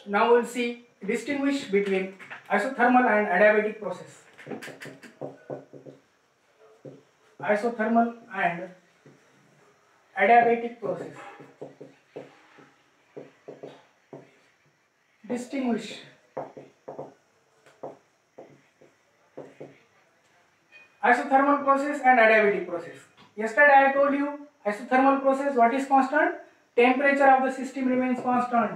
Now we'll see distinguish between isothermal and adiabatic process. Isothermal and adiabatic process. Distinguish isothermal process and adiabatic process. Yesterday I told you isothermal process, what is constant? Temperature of the system remains constant.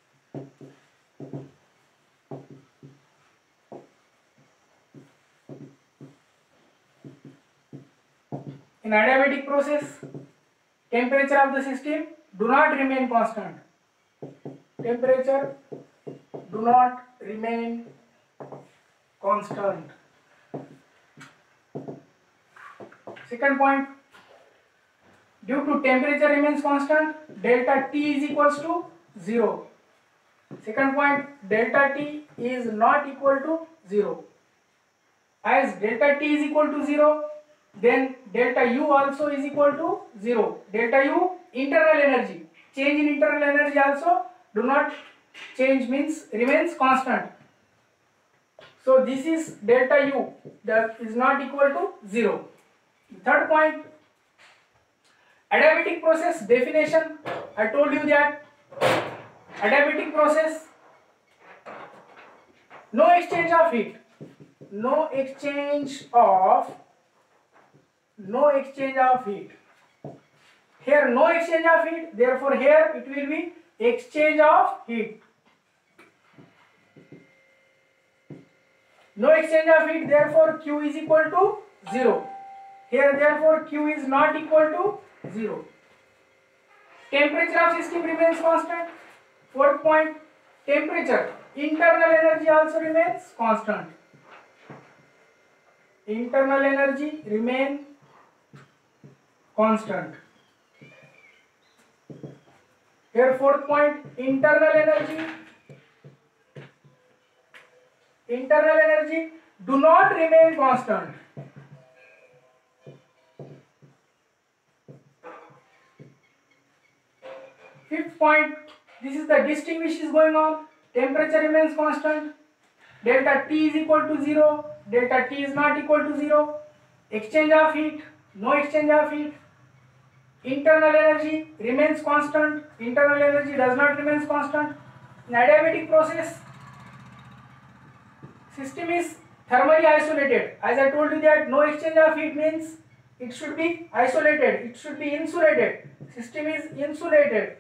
In adiabatic process, temperature of the system do not remain constant. Temperature do not remain constant. Second point, due to temperature remains constant, delta T is equals to 0. Second point, delta T is not equal to 0. As delta T is equal to 0, then delta U also is equal to 0. Delta U, internal energy. Change in internal energy also do not change, means remains constant. So this is delta U that is not equal to 0. Third point, adiabatic process definition. I told you that adiabatic process, no exchange of heat. No exchange of heat. Here no exchange of heat, therefore here it will be exchange of heat. No exchange of heat, therefore Q is equal to 0. Here therefore Q is not equal to 0. Temperature of system remains constant. Fourth point, temperature, internal energy also remains constant. Internal energy remain constant. Here fourth point, internal energy do not remain constant. Fifth point, this is the distinguish is going on. Temperature remains constant. Delta T is equal to 0. Delta T is not equal to 0. Exchange of heat, no exchange of heat. Internal energy remains constant. Internal energy does not remain constant. In adiabatic process, system is thermally isolated. As I told you that no exchange of heat means it should be isolated. It should be insulated. System is insulated.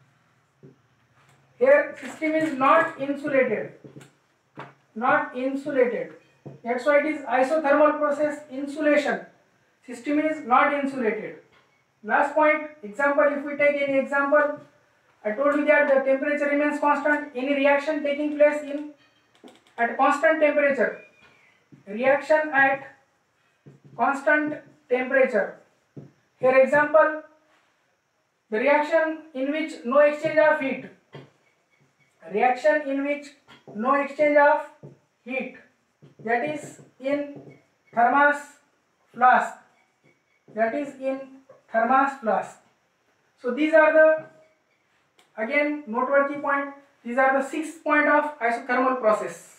Here system is not insulated. Not insulated. That's why it is isothermal process, insulation. System is not insulated. Last point, example, if we take any example, I told you that the temperature remains constant. Any reaction taking place at constant temperature. Reaction at constant temperature. Here example, the reaction in which no exchange of heat. Reaction in which no exchange of heat, that is in thermos flask. That is in thermos flask. So these are the, again, noteworthy point. These are the 6 point of isothermal process.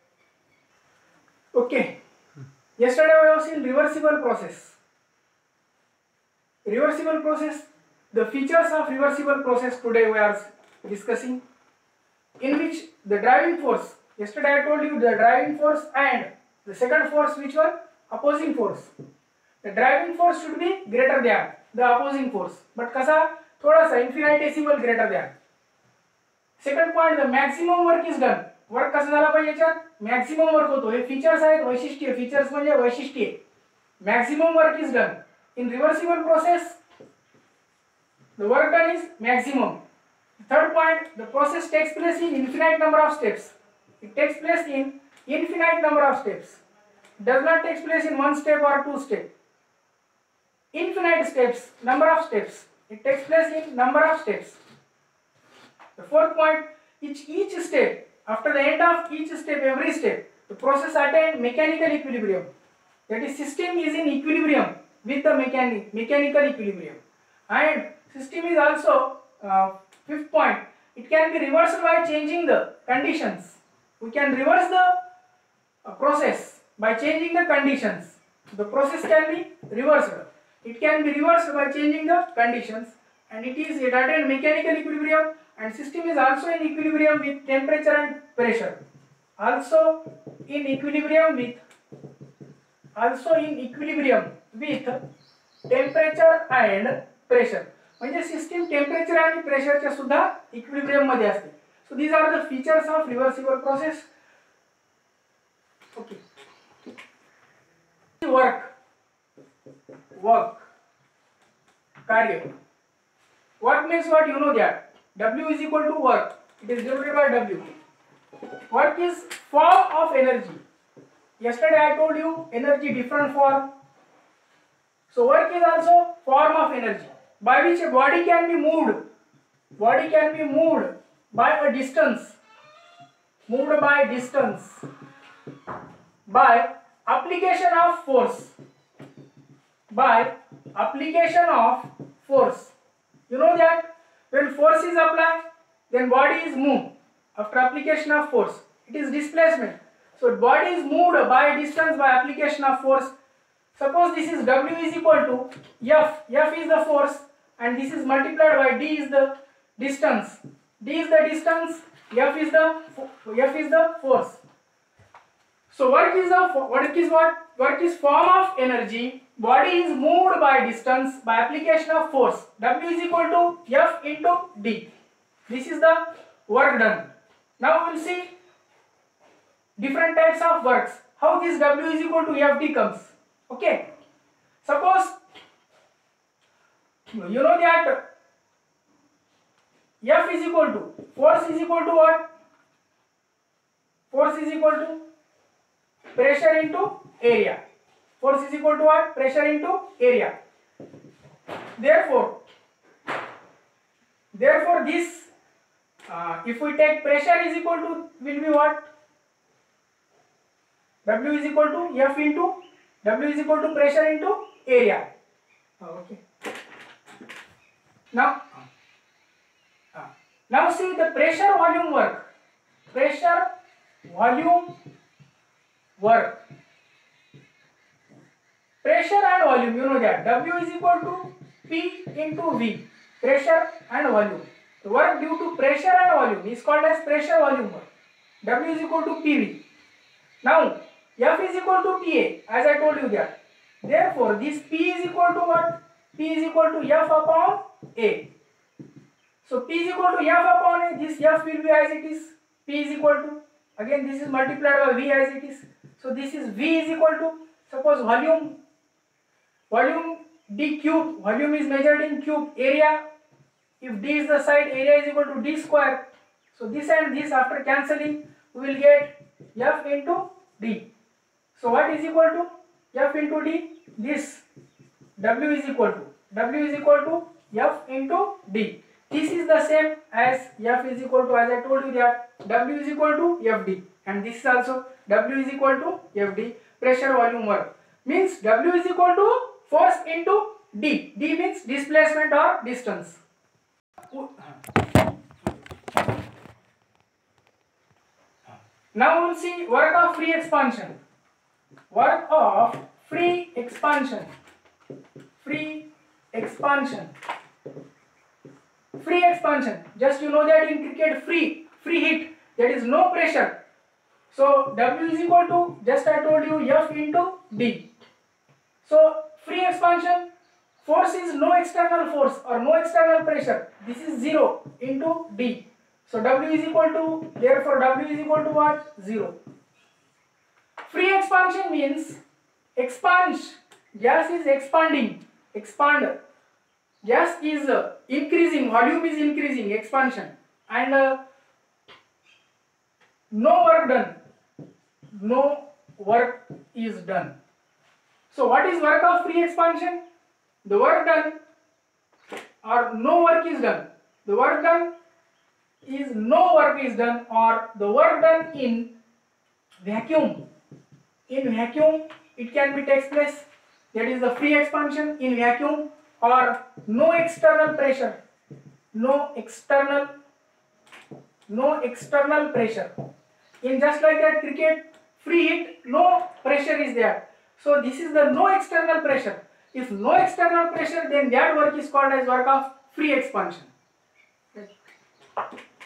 Okay. Yesterday we have seen reversible process. Reversible process, the features of reversible process today we are discussing, in which the driving force, yesterday I told you the driving force and the second force, which were opposing force. The driving force should be greater than the opposing force, but kasa thoda sa infinitesimal greater than. Second point, the maximum work is done. Work कसा झाला पाहिजे याच्यात, maximum work होतो. हे features आहेत, वैशिष्ट्ये. Features म्हणजे वैशिष्ट्ये. Maximum work is done in reversible process. The work done is maximum. Third point, the process takes place in infinite number of steps. It takes place in infinite number of steps. It does not take place in one step or two steps. Infinite steps, number of steps. It takes place in number of steps. The fourth point, each step, after the end of each step, every step, the process attains mechanical equilibrium. That is, system is in equilibrium with the mechanical equilibrium. And system is also, fifth point, it can be reversed by changing the conditions. We can reverse the process by changing the conditions. The process can be reversed. It can be reversed by changing the conditions, and it is at a mechanical equilibrium, and system is also in equilibrium with temperature and pressure. Also in equilibrium with temperature and pressure. म्हणजे system temperature आणि प्रेशरच्या सुद्धा equilibrium मध्ये असते. So these are the features of reversible process. Okay. Work कार्य. Work means what? You know that W is equal to work. It is denoted by W. Work is form of energy. Yesterday I told you energy different form. So work is also form of energy by which a body can be moved. Body can be moved by a distance. Moved by distance. By application of force. By application of force. You know that when force is applied, then body is moved. After application of force, it is displacement. So body is moved by distance by application of force. Suppose this is W is equal to F. F is the force, and this is multiplied by D is the distance. D is the distance. F is the force. So work is what? Work is form of energy. Body is moved by distance by application of force. W is equal to F into D. This is the work done. Now we will see different types of works. How this W is equal to Fd comes. Okay. Suppose you know that F is equal to force is equal to what? Force is equal to pressure into area. Force is equal to what? Pressure into area. Therefore this if we take pressure is equal to will be what? W is equal to F into W is equal to pressure into area. Okay. Now see the pressure volume work. Pressure volume work. Pressure and volume, you know that W is equal to P into V. Pressure and volume. The work due to pressure and volume is called as pressure volume work. W is equal to PV. Now F is equal to PA, as I told you that. Therefore this P is equal to what? P is equal to F upon A. So P is equal to F upon A. This F will be as it is. P is equal to, again this is multiplied by V as it is. So this is V is equal to, suppose volume D cube, volume is measured in cube, area, if D is the side, area is equal to D square. So this and this after cancelling, we will get F into D. So what is equal to F into D? This W is equal to F into D. This is the same as F is equal to, as I told you that W is equal to Fd, and this is also W is equal to Fd. Pressure volume work means W is equal to force into D. D means displacement or distance. Now we will see work of free expansion. Work of free expansion. Free expansion. Free expansion. Just you know that in cricket free hit, that is no pressure. So W is equal to, just I told you, F into D. So free expansion, force is no external force or no external pressure. This is 0 into D. So W is equal to, therefore W is equal to what? 0. Free expansion means expand. Gas is expanding. Expand. Gas is increasing. Volume is increasing. Expansion. And no work done. No work is done. So what is work of free expansion? The work done or no work is done. The work done is no work is done, or the work done in vacuum. In vacuum it can be takes place, that is the free expansion in vacuum, or no external pressure. No external no external pressure. In just like that cricket free hit, no pressure is there. So this is the no external pressure. If no external pressure, then that work is called as work of free expansion.